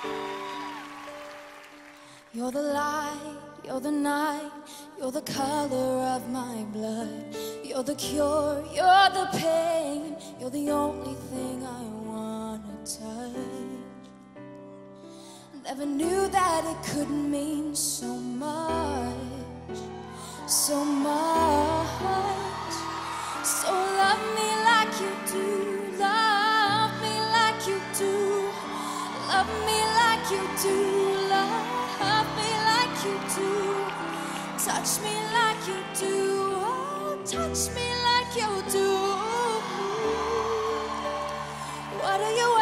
You're the light, you're the night, you're the color of my blood. You're the cure, you're the pain, you're the only thing I wanna touch. Never knew that it could mean so much, so much. So love me like you do, love me like you do, love me like you do, love me like you do, touch me like you do, oh, touch me like you do. What do you